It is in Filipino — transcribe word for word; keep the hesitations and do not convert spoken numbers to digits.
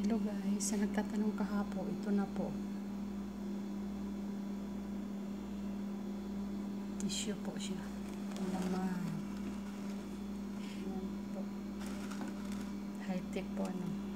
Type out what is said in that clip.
Hello guys, sa nagtatanong kahapon, ito na po. Tissue po siya. Ito naman. Ayan po. High-tech po ano.